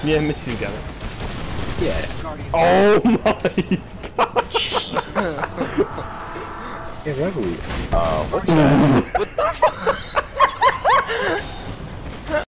Me and Mitch together. Yeah. Oh my god! Exactly. What's that? What the fuck?